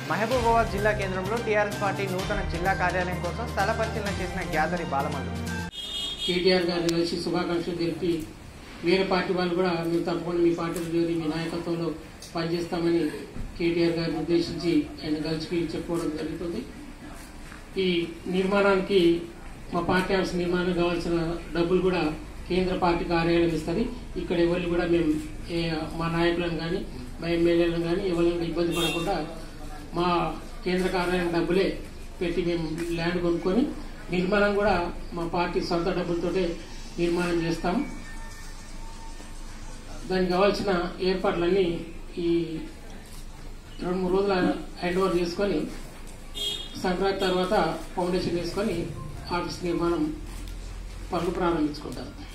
మహబూబాబాద్ జిల్లా కేంద్రంలో TRS party నూతన జిల్లా కార్యాలయం కోసం స్థల పరిశీలన చేసిన గ్యాదరి బాలమల్లు. కేటీఆర్ గారిని కలిసి శుభాకాంక్షలు తెలిపి వేరే పార్టీ వాళ్ళు కూడా మీరు తప్పకుండా మీ పార్టీలో చేరి మీ నాయకత్వంలో పనిచేస్తామని కేటీఆర్ గారిని ఉద్దేశించి ఆయన కలిసి చెప్పుకోవడం జరుగుతుంది. ఈ నిర్మాణానికి మా పార్టీ హౌస్ నిర్మాణం కావాల్సిన డబ్బులు కూడా కేంద్ర పార్టీ కార్యాలయం ఇస్తుంది. ఇక్కడ ఎవరిని కూడా మేము మా నాయకులను కానీ మా ఎమ్మెల్యేలను కానీ ఎవరైనా ఇబ్బంది పడకుండా మా కేంద్ర కార్యాలయం డబ్బులే పెట్టి మేము ల్యాండ్ కొనుక్కొని నిర్మాణం కూడా మా పార్టీ సొంత డబ్బులతోటే నిర్మాణం చేస్తాం. దానికి కావాల్సిన ఏర్పాట్లన్నీ ఈ 2-3 రోజుల హ్యాండ్ ఓవర్ చేసుకొని సంక్రాంతి తర్వాత ఫౌండేషన్ వేసుకొని ఆఫీస్ నిర్మాణం పనులు ప్రారంభించుకుంటారు.